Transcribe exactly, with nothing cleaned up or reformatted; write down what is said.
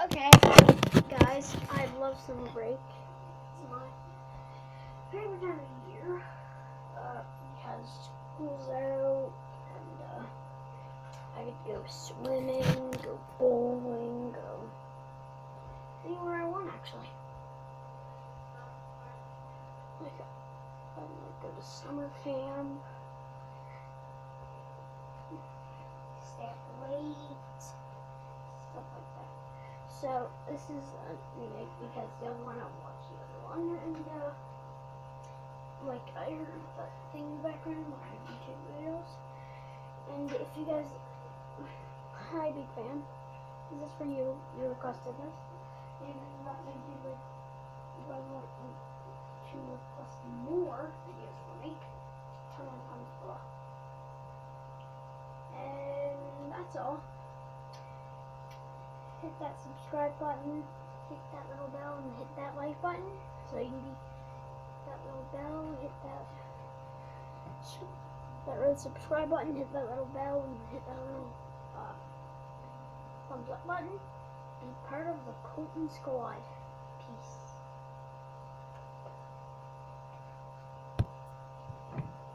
Okay, guys, I love Summerbreak. It's my favorite time of year uh, because school's out and uh, I get to go swimming, go bowling, go anywhere I want actually. Like I might go to summer camp, stay up late, stuff like that. So this is a remake because they want to watch the other one, and uh, like I heard the thing in the background when I have YouTube videos, and if you guys, hi big fan, this is for you, you requested this, and that made you like, you guys want to request more videos for me, turn on the comments below, and that's all. Hit that subscribe button, hit that little bell, and hit that like button so you can be that little bell, hit that that red subscribe button, hit that little bell, and hit that little uh, thumbs up button. Be part of the Colton squad.